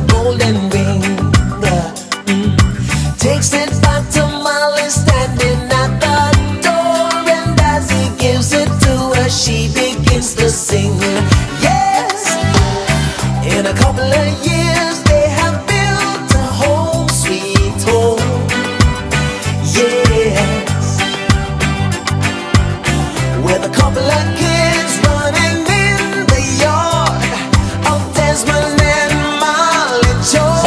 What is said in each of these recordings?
golden ring. Takes it back to Molly standing at the door, and as he gives it to her, she begins to sing. Yes, in a couple of years they have built a home, sweet home. Yes, with a couple of kids running in the yard of Desmond and Molly Joe.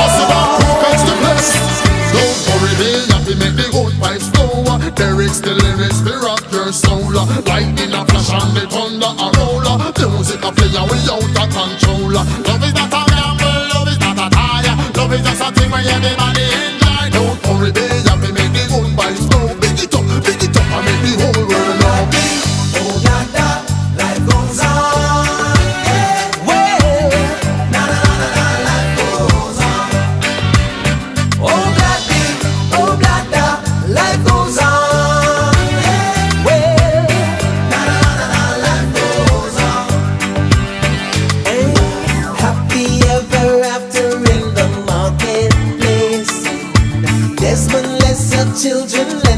Make the old pipes flow. Lyrics, the lyrics, they rock your soul. Lightning a flash and the thunder a roll. Music a play and we out of control. Love is not a gamble, love is not a tire. Love is just a thing where everybody enjoy. Don't worry, baby, have to make the old pipes flow. Big it up and make the whole world know. Oh, da-da, life goes on. Yeah, well, na-na-na-na, life goes on. Oh, da-da, life goes on. Yeah, well, na-na-na-na, life goes on. Hey, happy ever after in the marketplace. Desmond lets her children